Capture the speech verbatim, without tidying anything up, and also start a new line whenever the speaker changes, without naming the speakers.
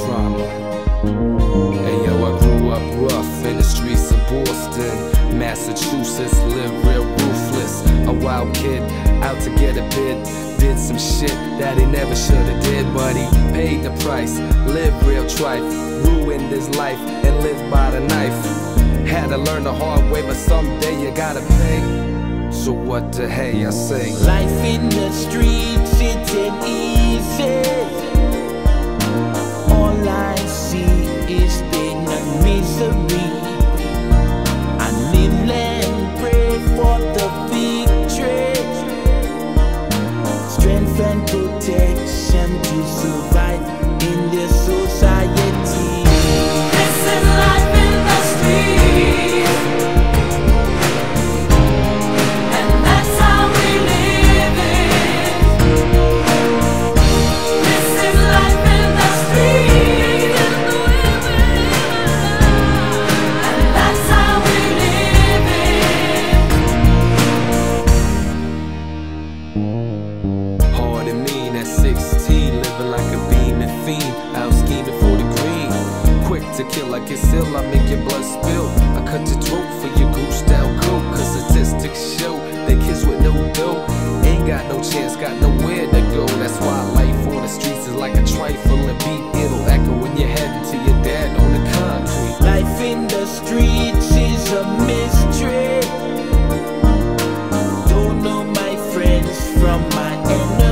trauma. Hey yo, I grew up rough in the streets of Boston, Massachusetts, live real ruthless. A wild kid, out to get a bit. Did some shit that he never shoulda did, but he paid the price. Lived real trife, ruined his life, and lived by the knife. Had to learn the hard way, but someday you gotta pay. So what the hey I say?
Life in the streets, it ain't easy. All I see is pain and misery. I kneel and pray for the victory, strength and protection to survive in this society.
This is life in the street, and that's how we live it. This is life in the street, and that's how we live it.
Hard and mean at sixteen, living like a beaming fiend, out scheming for the green. Quick to kill like it's ill, I make your blood spill. I cut your throat for your goose down coat, cause statistics show that kids with no dough ain't got no chance, got nowhere to go. That's why life on the streets is like a trifling beat. It'll echo when you're heading to your dad on the concrete.
Life in the streets is a mystery. Don't know my friends from my enemies.